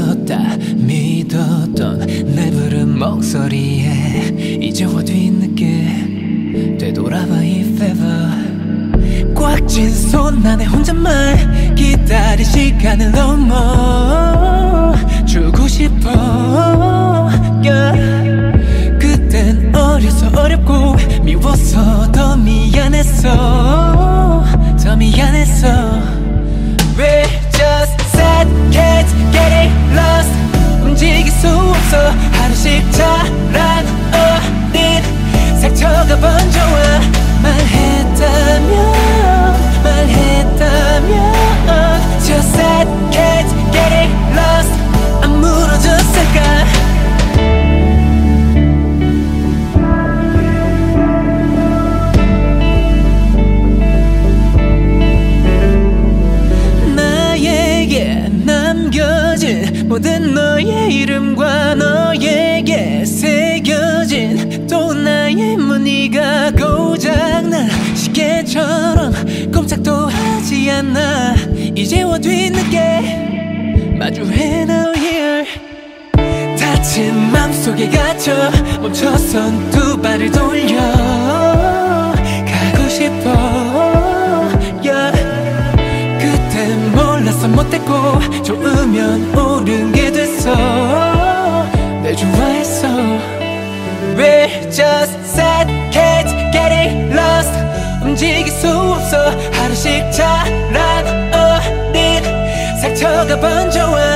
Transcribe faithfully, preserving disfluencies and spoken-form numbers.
있었다 믿었던 내 부른 목소리에 이제와 뒤늦게 되돌아봐 if ever 꽉 쥔 손 안에 혼잣말 기다린 시간을 넘어 주고 싶어 yeah. 그땐 어려서 어렵고 미워서 더 미안했어 더 미안했어 We just said can't get it lost 움직일 수 없어 하루씩 자란 어린 상처가 번져와 말했다면 말했다면 Just said can't get it lost 안 무너졌을까 모든 너의 이름과 너에게 새겨진 또 나의 무늬가 고장난 시계처럼 꼼짝도 하지 않아 이제와 뒤늦게 마주해 now here 다친 맘속에 갇혀 멈춰선 두 발을 돌려 가고 싶어 yeah. 그땐 몰라서 못했고 좋으면 옳은게 됐어 날 좋아했어 We just said can't get it lost 움직일 수 없어 하루씩 자란 어린 상처가 번져와